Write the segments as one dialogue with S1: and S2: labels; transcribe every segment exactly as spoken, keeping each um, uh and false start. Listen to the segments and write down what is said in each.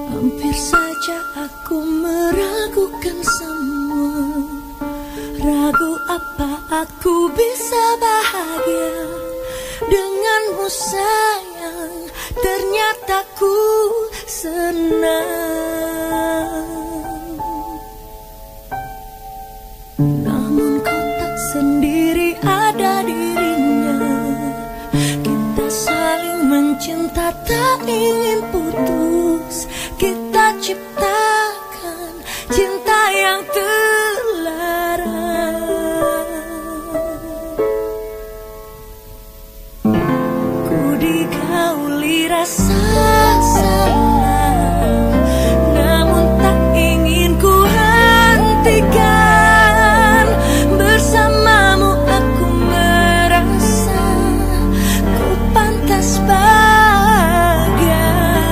S1: Hampir saja aku meragukan semua. Ragu apa aku bisa bahagia denganmu sayang. Ternyata ku senang. Namun kau tak sendiri, ada dirinya. Kita saling mencinta, tak ingin putus. Kita ciptakan cinta yang terlarang. Ku digauli rasa salah, namun tak ingin ku hentikan. Bersamamu aku merasa ku pantas bahagia.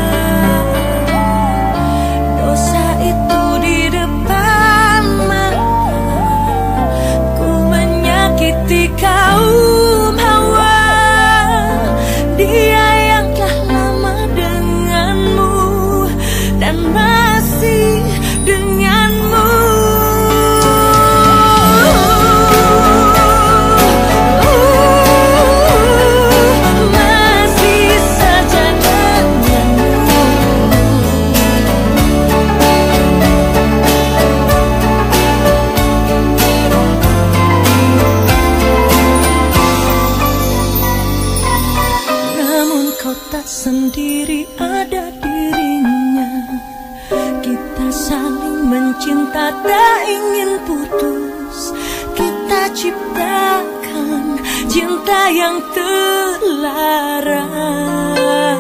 S1: Dosa itu di depan mata, ku menyakiti kaum hawa. Dia yang telah lama denganmu dan masih denganmu. Masih saja denganmu. Namun kau tak sendiri, ada dirinya. Kita saling mencinta, tak ingin putus. Kita ciptakan cinta yang terlarang.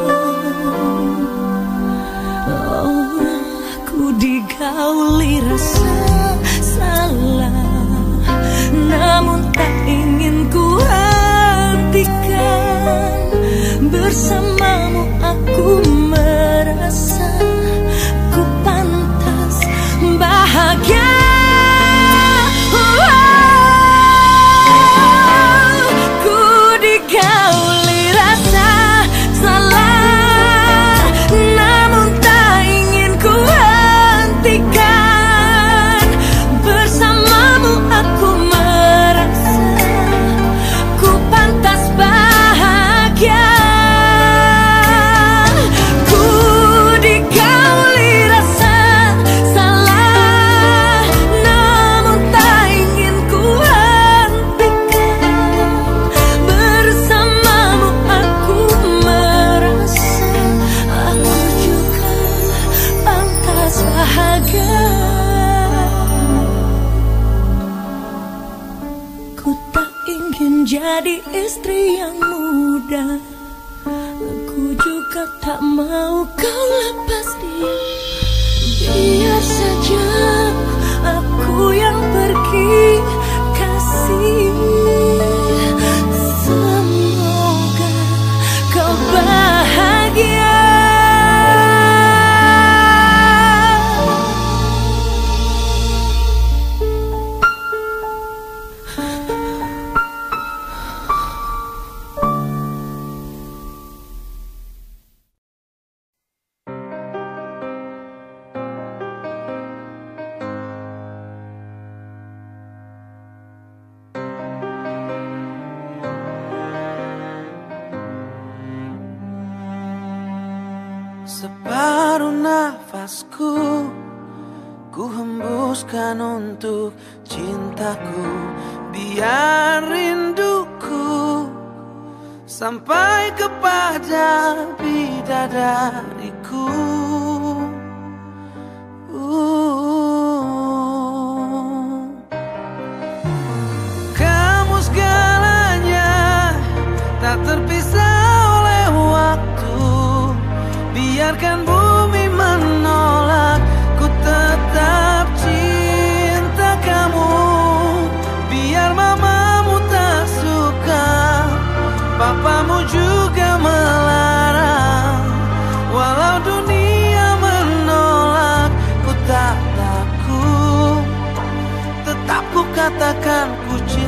S1: Oh, ku digauli rasa salah, namun tak ingin ku hentikan. Bersamamu aku merasa ku pantas bahagia. Ku digauli rasa salah, namun tak ingin ku hentikan. Bersamamu aku merasa ku pantas bahagia. Ku digauli rasa salah, namun tak ingin ku hentikan. Bersamamu aku merasa aku juga pantas bahagia. Ku tak ingin jadi istri yang muda. Aku juga tak mau kau lepas dia. Biar saja aku yang pergi, kasih. Semoga kau bahagia.
S2: Separuh nafasku ku hembuskan untuk cintaku. Biar rinduku sampai kepada bidadariku. uh. Kamu segalanya, tak terpisah oleh waktu. Biarkan bumi menolak, ku tetap cinta kamu. Biar mamamu tak suka, papamu juga melarang. Walau dunia menolak, ku tak takut. Tetap ku katakan ku cinta.